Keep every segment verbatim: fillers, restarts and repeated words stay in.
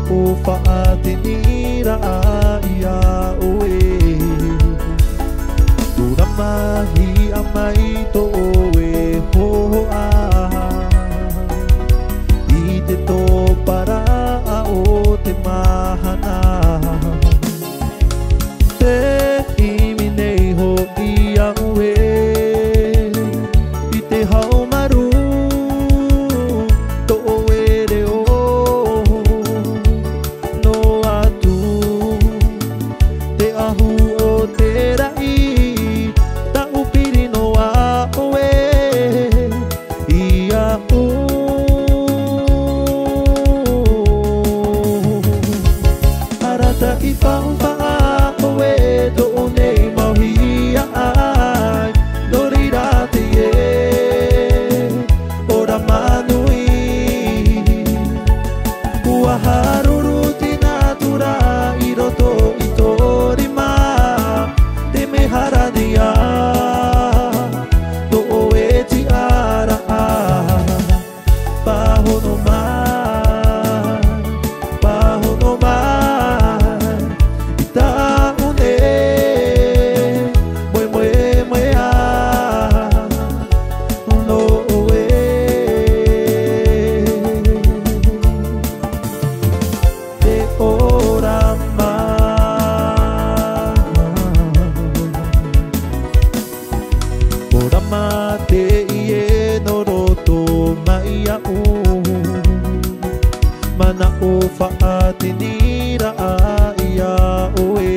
ufatinira ia oe Turamahi amai to oe hoa I te tō para o te mahana Te imi nei ho ia oe I te haumaru to oe reo No atu te ahu o te rai Ta upiri no a oe Ia o Arata i whauwha oe to o nei mauhia ai Nori rate e Ora manui Ua haruru tina tura I roto I torima Te me haradia To oe ti ara Pahono mai Pahono mai Ita une Moe moe moe a No oe Te ora mai Ora ma te ie no roto mai a u Mana o whaatinira a ia oe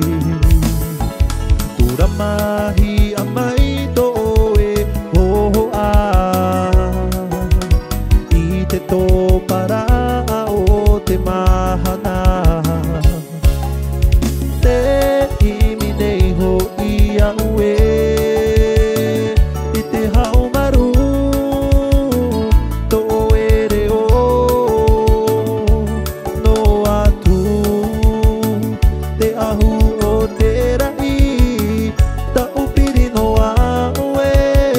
Turamahi amai to oe hoa I te tō para o te mahana Te imi nei ho ia oe I te haumaru to oe reo No atu te ahu o te rai Ta upiri no a oe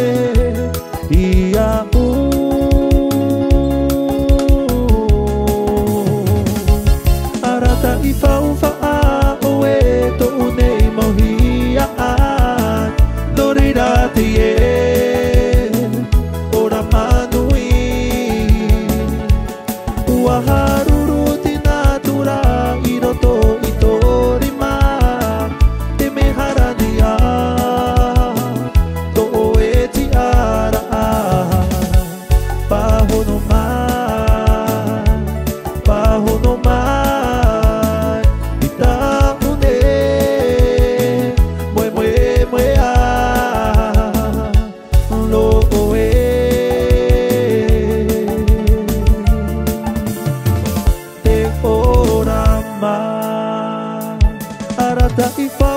Ia u Arata i whauwha oe to unei mauhia ai Nori rate e Ora manui Ua haruru tina tura I roto I torima Te me haradia To oe ti ara Pahono mai Pahono mai Ita une Moe moe moe a Lo oe Te ora mai Arata i wha